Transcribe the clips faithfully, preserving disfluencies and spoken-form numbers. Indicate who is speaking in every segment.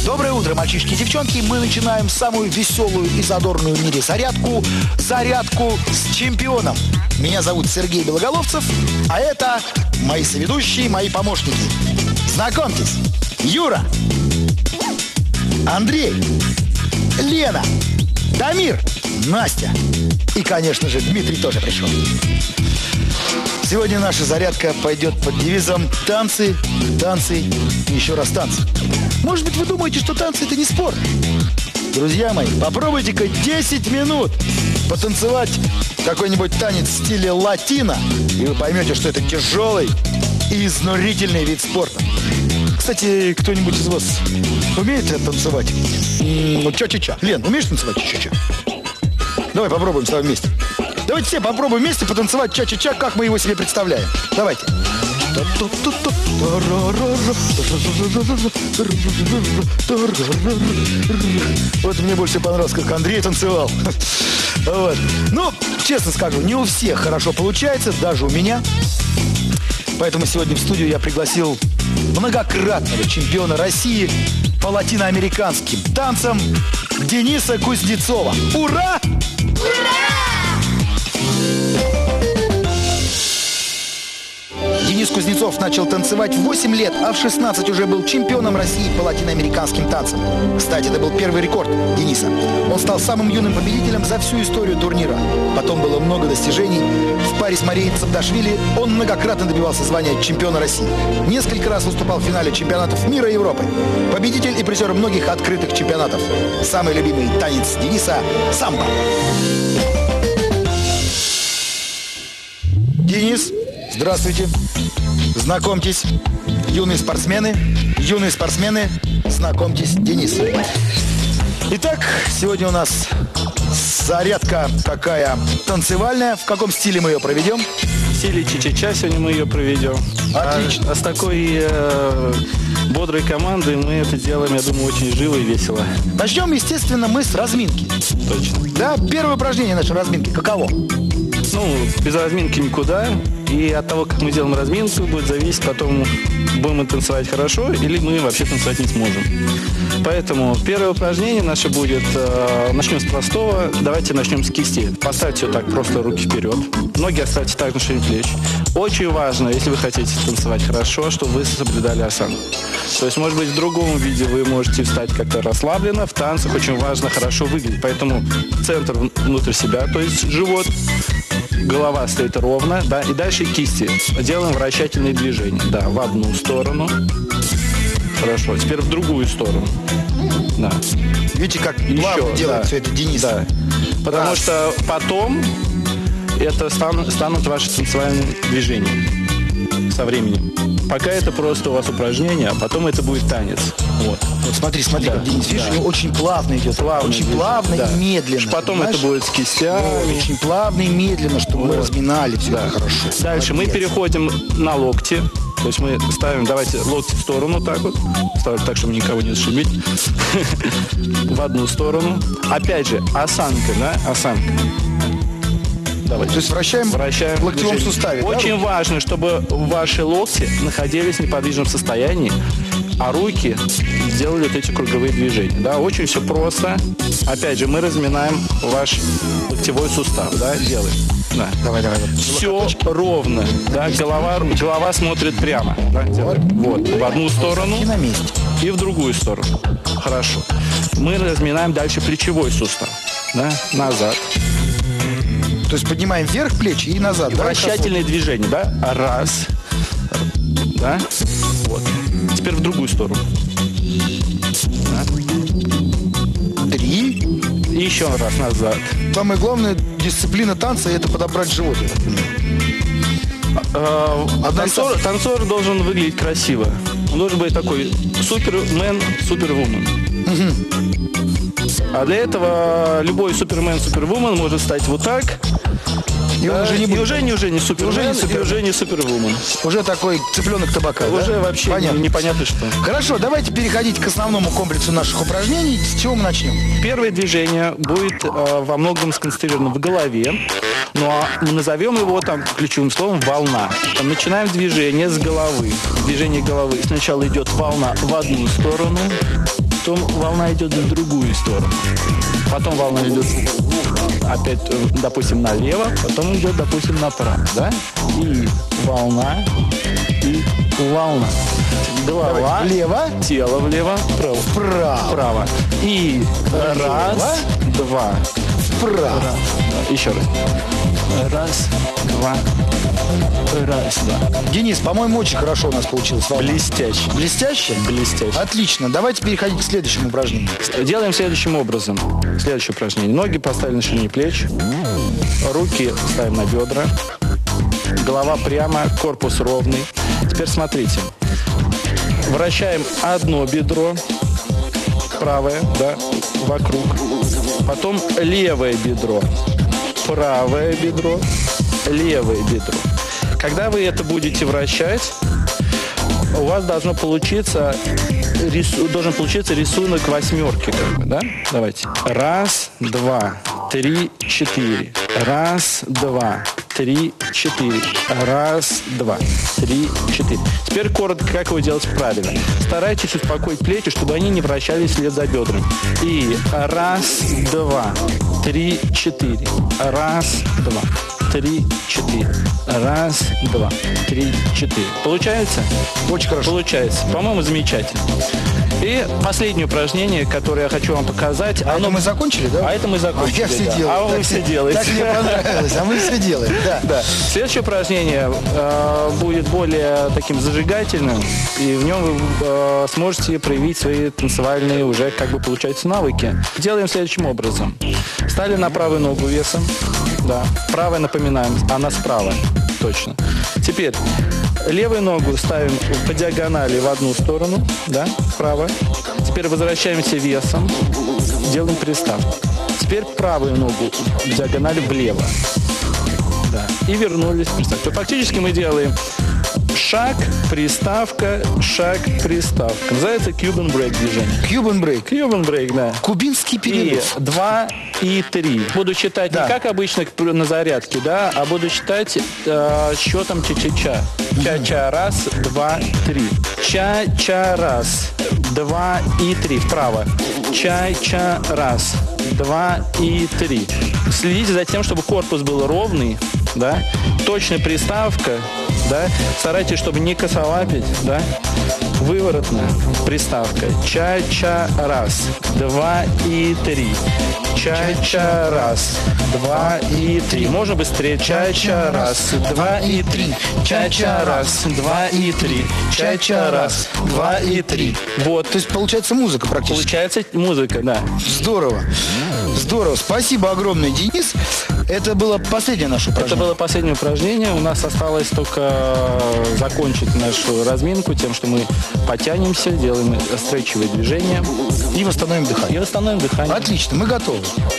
Speaker 1: Доброе утро, мальчишки и девчонки. Мы начинаем самую веселую и задорную в мире зарядку. Зарядку с чемпионом. Меня зовут Сергей Белоголовцев, а это мои соведущие, мои помощники. Знакомьтесь, Юра, Андрей, Лена, Дамир, Настя и, конечно же, Дмитрий тоже пришел. Сегодня наша зарядка пойдет под девизом «Танцы, танцы и еще раз танцы». Может быть, вы думаете, что танцы – это не спорт? Друзья мои, попробуйте-ка десять минут потанцевать какой-нибудь танец в стиле латино, и вы поймете, что это тяжелый и изнурительный вид спорта. Кстати, кто-нибудь из вас умеет танцевать? Вот ча-ча-ча. Лен, умеешь танцевать ча-ча-ча? Давай попробуем с тобой вместе. Давайте все попробуем вместе потанцевать ча-ча-ча, как мы его себе представляем. Давайте. Вот мне больше понравилось, как Андрей танцевал. Вот. Ну, честно скажу, не у всех хорошо получается, даже у меня. Поэтому сегодня в студию я пригласил многократного чемпиона России по латиноамериканским танцам Дениса Кузнецова. Ура! Денис Кузнецов начал танцевать в восемь лет, а в шестнадцать уже был чемпионом России по латиноамериканским танцам. Кстати, это был первый рекорд Дениса. Он стал самым юным победителем за всю историю турнира. Потом было много достижений. В паре с Марией Цабдашвили он многократно добивался звания чемпиона России. Несколько раз выступал в финале чемпионатов мира и Европы. Победитель и призер многих открытых чемпионатов. Самый любимый танец Дениса – самбо. Денис, здравствуйте. Знакомьтесь, юные спортсмены, юные спортсмены, знакомьтесь, Денис. Итак, сегодня у нас зарядка такая танцевальная. В каком стиле мы ее проведем?
Speaker 2: В стиле ча-ча-ча сегодня мы ее проведем.
Speaker 1: Отлично.
Speaker 2: А, а с такой э, бодрой командой мы это делаем, я думаю, очень живо и весело.
Speaker 1: Начнем, естественно, мы с разминки.
Speaker 2: Точно.
Speaker 1: Да, первое упражнение нашей разминки. Каково?
Speaker 2: Ну, без разминки никуда. И от того, как мы делаем разминку, будет зависеть потом, будем мы танцевать хорошо или мы вообще танцевать не сможем. Поэтому первое упражнение наше будет, э, начнем с простого. Давайте начнем с кисти. Поставьте вот так просто руки вперед. Ноги оставьте так на ширине плеч. Очень важно, если вы хотите танцевать хорошо, чтобы вы соблюдали осанку. То есть, может быть, в другом виде вы можете встать как-то расслабленно. В танцах очень важно хорошо выглядеть. Поэтому центр внутрь себя, то есть живот. Голова стоит ровно, да, и дальше кисти. Делаем вращательные движения, да, в одну сторону. Хорошо, теперь в другую сторону. Да.
Speaker 1: Видите, как плавно
Speaker 2: Еще,
Speaker 1: делает
Speaker 2: да,
Speaker 1: все это Денис.
Speaker 2: Да. Потому
Speaker 1: Раз.
Speaker 2: что потом это стан, станут ваши танцевальные движения со временем. Пока это просто у вас упражнение, а потом это будет танец. Вот.
Speaker 1: Вот смотри, смотри,
Speaker 2: Да,
Speaker 1: как Денис, видишь,
Speaker 2: да.
Speaker 1: у него очень плавно идет.
Speaker 2: Плавно
Speaker 1: очень
Speaker 2: движение,
Speaker 1: плавно
Speaker 2: да.
Speaker 1: и медленно.
Speaker 2: Потом
Speaker 1: понимаешь?
Speaker 2: это будет с кистями.
Speaker 1: Очень плавно и медленно, чтобы мы
Speaker 2: Вот.
Speaker 1: разминали все
Speaker 2: Да.
Speaker 1: это хорошо.
Speaker 2: Дальше
Speaker 1: Молодец.
Speaker 2: мы переходим на локти. То есть мы ставим, давайте, локти в сторону так вот. Ставим так, чтобы никого не зашибить. В одну сторону. Опять же, осанка, да? Осанка. Давайте.
Speaker 1: То есть вращаем,
Speaker 2: Вращаем
Speaker 1: в локтевом
Speaker 2: движение.
Speaker 1: суставе.
Speaker 2: Очень
Speaker 1: да?
Speaker 2: важно, чтобы ваши локти находились в неподвижном состоянии, а руки делали вот эти круговые движения. Да, очень все просто. Опять же, мы разминаем ваш локтевой сустав, да, делаем. Да.
Speaker 1: Давай, давай.
Speaker 2: Все ровно, да, голова, голова смотрит прямо. Да, делаем. Вот, в одну сторону
Speaker 1: И на месте.
Speaker 2: и в другую сторону. Хорошо. Мы разминаем дальше плечевой сустав, да, назад.
Speaker 1: То есть поднимаем вверх плечи и назад. да?
Speaker 2: Вращательные движения, да? Раз. Да? Вот. Теперь в другую сторону. Да.
Speaker 1: Три.
Speaker 2: И еще раз назад.
Speaker 1: Самое главное, дисциплина танца – это подобрать живот, я так понимаю.
Speaker 2: А,
Speaker 1: Одна
Speaker 2: танцор,
Speaker 1: из-
Speaker 2: танцор должен выглядеть красиво. Он должен быть такой супермен, супервумен. А для этого любой супермен, супервумен может стать вот так.
Speaker 1: И он
Speaker 2: да,
Speaker 1: уже не
Speaker 2: и
Speaker 1: будет.
Speaker 2: уже, не, уже не супермен,
Speaker 1: Уже не
Speaker 2: и
Speaker 1: супермен.
Speaker 2: уже не супервумен.
Speaker 1: Уже такой цыпленок табака, да?
Speaker 2: Уже вообще
Speaker 1: Понятно.
Speaker 2: непонятно что.
Speaker 1: Хорошо, давайте переходить к основному комплексу наших упражнений. С чего мы начнем?
Speaker 2: Первое движение будет э, во многом сконцентрировано в голове. Ну а мы назовем его там ключевым словом волна. Там начинаем движение с головы. Движение головы. Сначала идет волна в одну сторону, то волна идет в другую сторону. Потом волна идет опять, допустим, налево, потом идет, допустим, направо, да? И волна, и волна. Голова,
Speaker 1: Давайте. Влево,
Speaker 2: тело влево, вправо.
Speaker 1: вправо,
Speaker 2: Вправо. И раз, два.
Speaker 1: вправо.
Speaker 2: Еще раз. Раз, два. Раз, два.
Speaker 1: Денис, по-моему, очень хорошо у нас получилось. волна.
Speaker 2: Блестяще.
Speaker 1: Блестяще?
Speaker 2: Блестяще.
Speaker 1: Отлично. Давайте переходить к следующему упражнению.
Speaker 2: Делаем следующим образом. Следующее упражнение. Ноги поставили на ширине плеч. Руки ставим на бедра. Голова прямо, корпус ровный. Теперь смотрите. Вращаем одно бедро, правое, да, вокруг. Потом левое бедро, правое бедро, левое бедро. Когда вы это будете вращать, у вас должно получиться, рису, должен получиться рисунок восьмерки, как бы, да? Давайте. Раз, два, три, четыре. Раз, два, три, четыре. Раз, два, три, четыре. Теперь коротко, как его делать правильно. Старайтесь успокоить плечи, чтобы они не вращались вслед за бедрами. И раз, два, три, четыре. Раз, два, три, четыре. Раз, два, три, четыре. Получается?
Speaker 1: Очень хорошо.
Speaker 2: Получается. По-моему, замечательно. И последнее упражнение, которое я хочу вам показать.
Speaker 1: А
Speaker 2: оно...
Speaker 1: это мы закончили, да?
Speaker 2: А это мы закончили,
Speaker 1: А я все
Speaker 2: да.
Speaker 1: делаю.
Speaker 2: А вы
Speaker 1: Так
Speaker 2: все
Speaker 1: мне-
Speaker 2: делаете.
Speaker 1: Так мне понравилось, а мы все делаем. Да.
Speaker 2: Да. Следующее упражнение э, будет более таким зажигательным, и в нем вы э, сможете проявить свои танцевальные уже, как бы, получается, навыки. Делаем следующим образом. Стали на правую ногу весом. Да. Правая, напоминаем, она справа. Точно. Теперь левую ногу ставим по диагонали в одну сторону, да, вправо. Теперь возвращаемся весом, делаем приставку. Теперь правую ногу в диагонали влево. Да. И вернулись в приставку. То фактически мы делаем шаг, приставка, шаг, приставка. Называется Cuban break движение.
Speaker 1: Cuban break.
Speaker 2: Cuban break, да.
Speaker 1: Кубинский
Speaker 2: И
Speaker 1: перерыв.
Speaker 2: два, и три. Буду читать
Speaker 1: Да.
Speaker 2: не как обычно на зарядке, да, а буду читать э, счетом ча-ча-ча. Ча-ча, раз, два, три. Ча-ча, раз, два и три. Вправо. Ча-ча, раз, два и три. Следите за тем, чтобы корпус был ровный, да. Точная приставка, да. Старайтесь, чтобы не косолапить, да. Выворотная приставка. Ча-ча, раз, два и три. Ча-ча, раз, два и три. Можно быстрее. Ча-ча, раз, два и три. Ча-ча, раз, два и три. Ча-ча, раз, два и три. Вот.
Speaker 1: То есть получается музыка практически.
Speaker 2: Получается музыка, да.
Speaker 1: Здорово. Здорово. Спасибо огромное, Денис. Это было последнее наше
Speaker 2: Это
Speaker 1: упражнение.
Speaker 2: было последнее упражнение. У нас осталось только закончить нашу разминку тем, что мы потянемся, делаем стретчевые движения
Speaker 1: И восстановим дыхание.
Speaker 2: и восстановим дыхание.
Speaker 1: Отлично, мы готовы.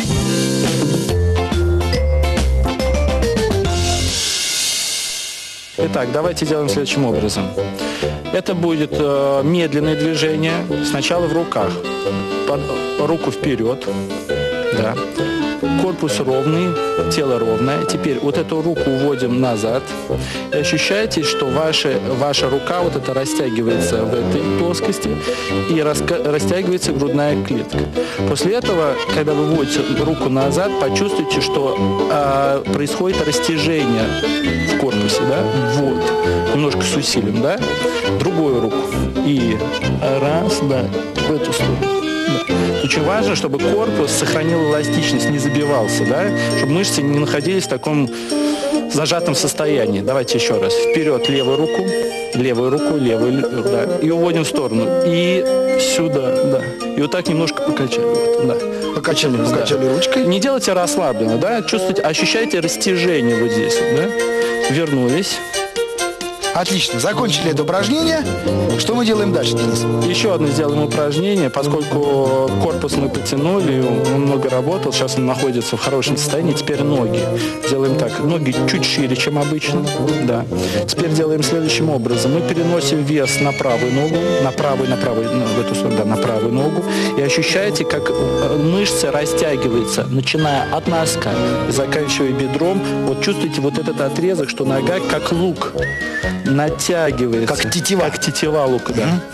Speaker 2: Итак, давайте делаем следующим образом. Это будет э, медленное движение. Сначала в руках. Под, руку вперед. Да. Корпус ровный, тело ровное. Теперь вот эту руку уводим назад. И ощущаете, что ваша, ваша рука вот это растягивается в этой плоскости и раска- растягивается грудная клетка. После этого, когда вы вводите руку назад, почувствуйте, что э, происходит растяжение в корпусе, да? Вот. Немножко с усилием, да? Другую руку. И раз, да, в эту сторону. Да. Очень важно, чтобы корпус сохранил эластичность, не забивался, да? Чтобы мышцы не находились в таком зажатом состоянии. Давайте еще раз. Вперед левую руку, левую руку, левую, да. И уводим в сторону. И сюда, да. И вот так немножко покачали. Вот, да.
Speaker 1: Покачали,
Speaker 2: Да.
Speaker 1: покачали ручкой.
Speaker 2: Не делайте расслабленно, да? Чувствуйте, ощущайте растяжение вот здесь, вот, да? Вернулись.
Speaker 1: Отлично. Закончили это упражнение. Что мы делаем дальше, Денис?
Speaker 2: Еще одно сделаем упражнение, поскольку корпус мы потянули, он много работал, сейчас он находится в хорошем состоянии. Теперь ноги. Делаем так. Ноги чуть шире, чем обычно. Да. Теперь делаем следующим образом. Мы переносим вес на правую ногу, на правую, на правую, ну, в эту сторону, да, на правую ногу. И ощущаете, как мышцы растягиваются, начиная от носка и заканчивая бедром. Вот чувствуете вот этот отрезок, что нога как лук натягивается.
Speaker 1: Как тетива.
Speaker 2: Как тетива лука, да.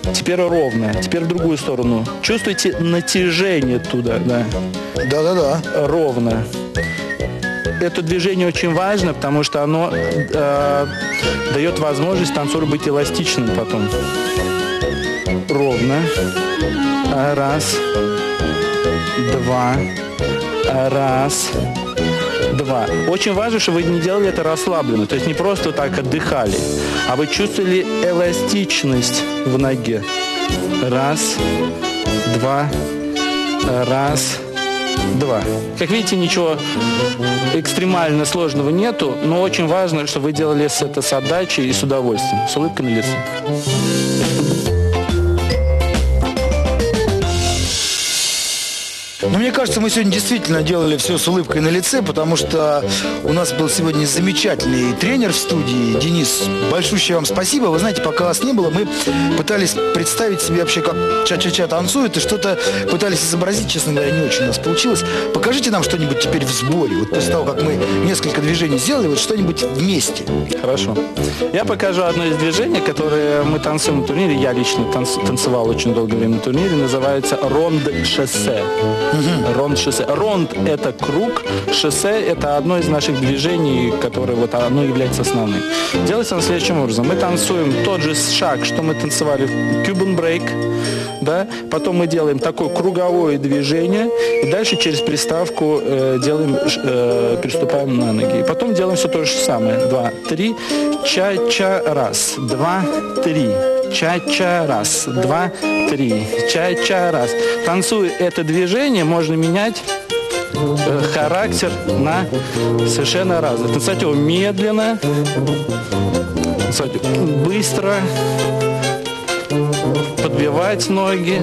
Speaker 2: Теперь ровно. Теперь в другую сторону. Чувствуете натяжение туда, да?
Speaker 1: Да-да-да.
Speaker 2: Ровно. Это движение очень важно, потому что оно э, дает возможность танцору быть эластичным потом. Ровно. Раз. Два. Раз. Два. Очень важно, чтобы вы не делали это расслабленно. То есть не просто так отдыхали, а вы чувствовали эластичность в ноге. Раз. Два. Раз. Два. Как видите, ничего экстремально сложного нету, но очень важно, чтобы вы делали это с отдачей и с удовольствием, с улыбкой на лице.
Speaker 1: Но мне кажется, мы сегодня действительно делали все с улыбкой на лице, потому что у нас был сегодня замечательный тренер в студии. Денис, большущее вам спасибо. Вы знаете, пока вас не было, мы пытались представить себе вообще, как ча-ча-ча танцует, и что-то пытались изобразить, честно говоря, не очень у нас получилось. Покажите нам что-нибудь теперь в сборе. Вот после того, как мы несколько движений сделали, вот что-нибудь вместе.
Speaker 2: Хорошо. Я покажу одно из движений, которое мы танцуем на турнире. Я лично танц- танцевал очень долгое время на турнире. Называется ронд-шоссе. Угу. Ронд-шоссе. Ронд – это круг, шоссе – это одно из наших движений, которое вот оно является основным. Делается оно следующим образом. Мы танцуем тот же шаг, что мы танцевали в Cuban Break, да? Потом мы делаем такое круговое движение, и дальше через приставку э, делаем, э, переступаем на ноги. И потом делаем все то же самое. Два, три, ча-ча, раз, два, три. Ча-ча, раз, два, три. Ча-ча, раз. Танцуя это движение, можно менять э, характер на совершенно разный. Танцевать его медленно, танцевать быстро, подбивать ноги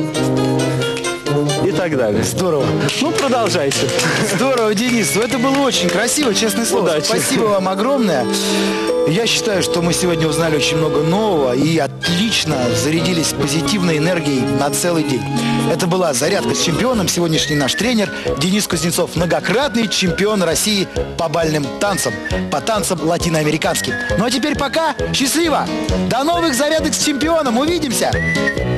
Speaker 2: и так далее.
Speaker 1: Здорово.
Speaker 2: Ну, продолжайте.
Speaker 1: Здорово, Денис. Ну, это было очень красиво, честное слово.
Speaker 2: Удачи.
Speaker 1: Спасибо вам огромное. Я считаю, что мы сегодня узнали очень много нового и отлично зарядились позитивной энергией на целый день. Это была «Зарядка с чемпионом». Сегодняшний наш тренер Денис Кузнецов, многократный чемпион России по бальным танцам, по танцам латиноамериканским. Ну а теперь пока. Счастливо! До новых «Зарядок с чемпионом». Увидимся!